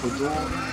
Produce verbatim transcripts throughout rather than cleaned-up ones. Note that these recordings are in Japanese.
ほど。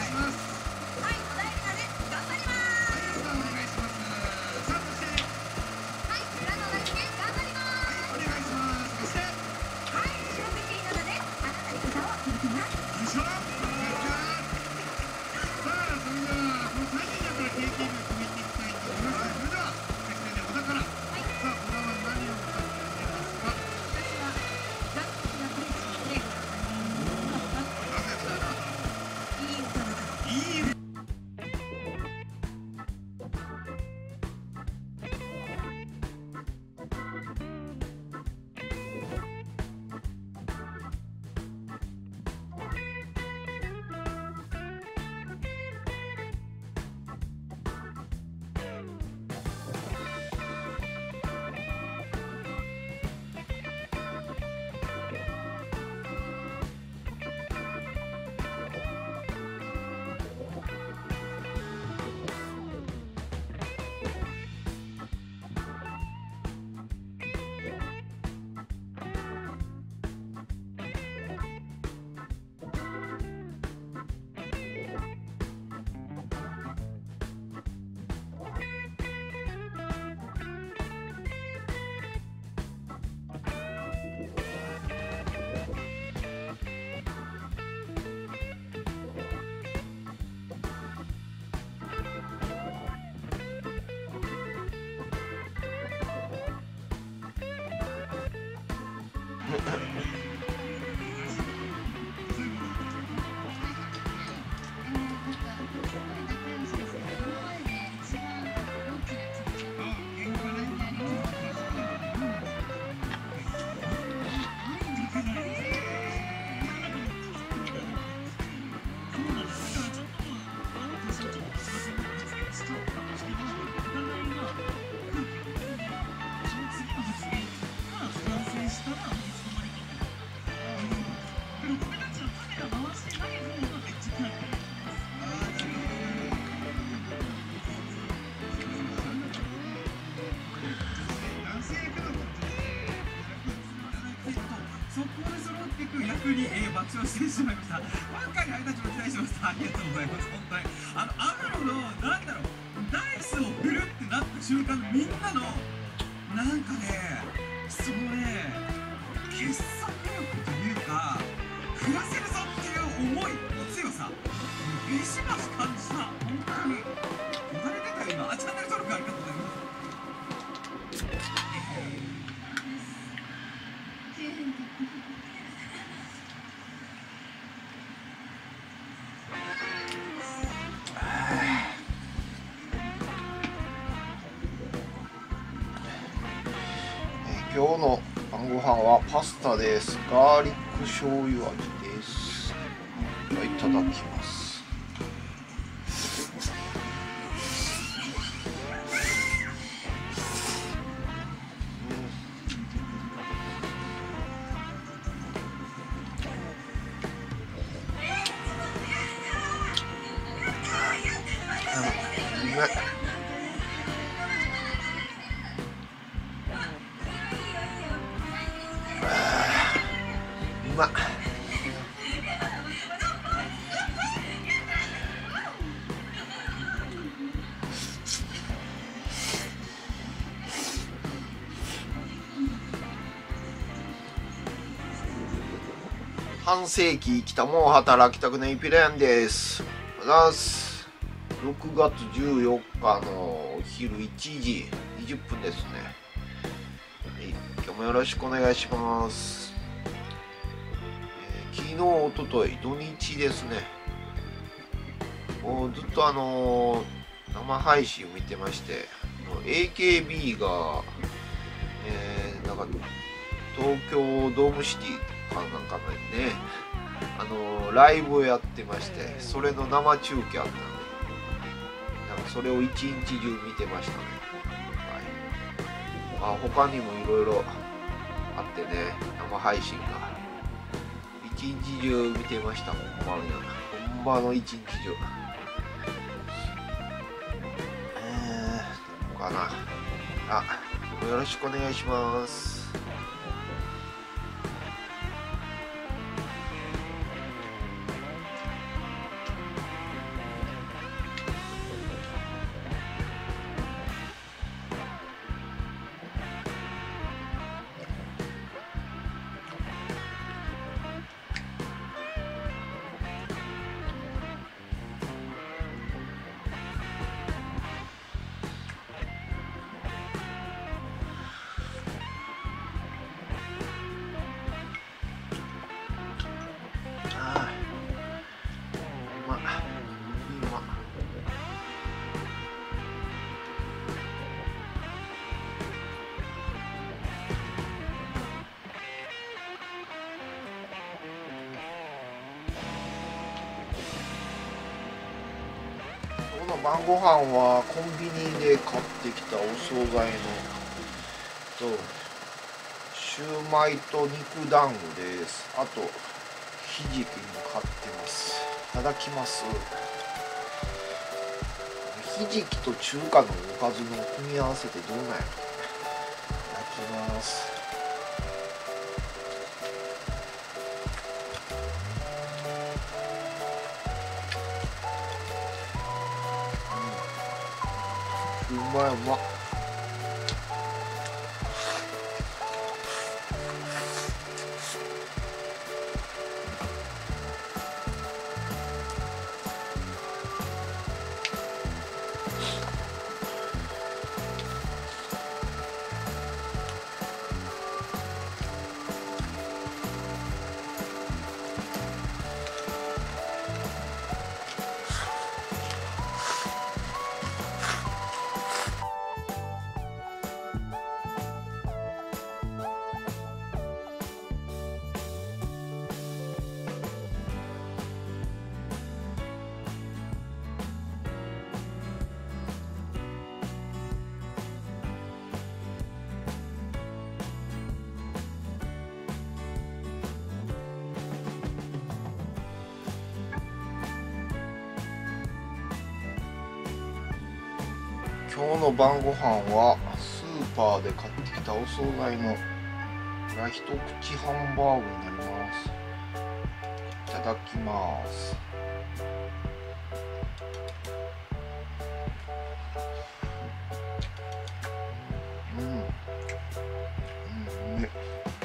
逆に、えー、爆笑してしまいました。今回のハイタッチも期待しました。ありがとうございます。本当にあのアムロのなんだろう、ダイスを振るってなった瞬間のみんなのなんかね、そのね結束力というか振らせるぞっていう思いの強さ、ビシバシ感じた。本当に言われてたよ今。あ、チャンネル登録ありがとうございます。 今日の晩ご飯はパスタです。ガーリック醤油味です。いただきます。うまい。うまっ。半世紀生きたもう働きたくないピレヤンです。おはようございます。ろくがつじゅうよっかのお昼いちじにじゅっぷんですね。今日もよろしくお願いします。えー、昨日、おととい、土日ですね。もうずっとあのー、生配信を見てまして、エーケービー が、えー、なんか東京ドームシティかなんかでね、あのー、ライブをやってまして、それの生中継あったので、なんかそれを一日中見てましたね。はい。まあ、他にもいろいろあってね、生配信が一日中見てました。ほんまのほんまの一日中。えー、どうかなあ、よろしくお願いします。 ま今今日の晩ご飯はコンビニで買ってきたお惣菜のとシューマイと肉団子です。あとひじきも買ってます。いただきます。ひじきと中華のおかずの組み合わせってどうなんやろ。いただきます。うん、うまいうまっ。今日の晩ご飯はスーパーで買ってきたお惣菜の一口ハンバーグになります。いただきます。うん、うん、うめっ。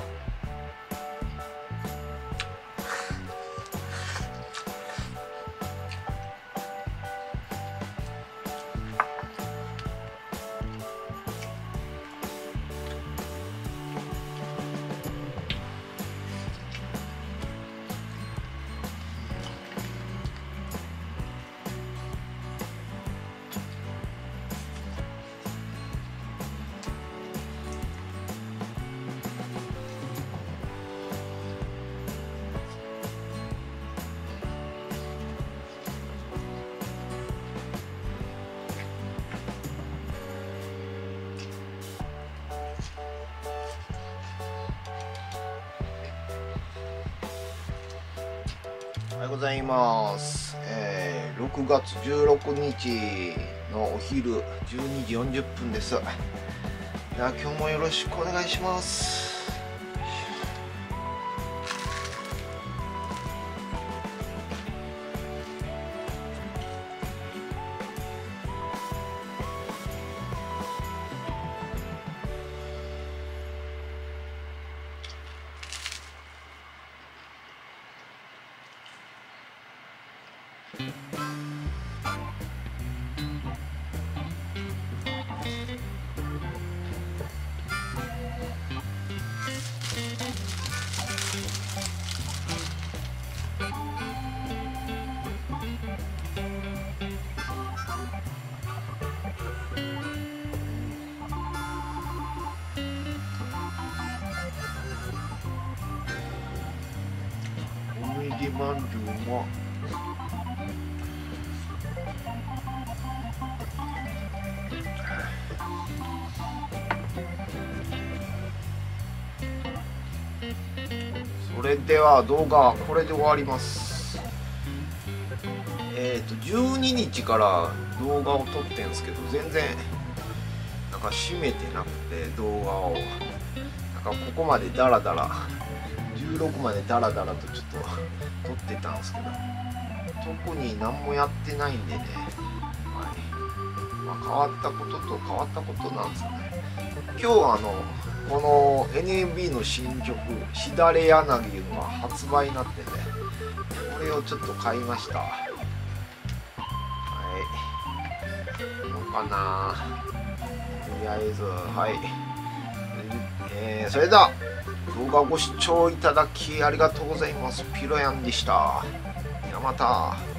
おはようございます、えー、ろくがつじゅうろくにちのお昼じゅうにじよんじゅっぷんです。では今日もよろしくお願いします。思い出まんじゅうもそれでは動画はこれで終わります。えっとじゅうににちから動画を撮ってんすけど全然なんか閉めてなくて動画をなんかここまでダラダラじゅうろくまでダラダラとちょっと撮ってたんですけど特に何もやってないんでね、はいまあ、変わったことと変わったことなんですよね。今日はあのこの エヌエムビー の新曲「しだれ柳」が発売になってねこれをちょっと買いました。はいどうかなとりあえずはい、えー、それでは動画をご視聴いただきありがとうございます。ピロヤンでした。ではまた。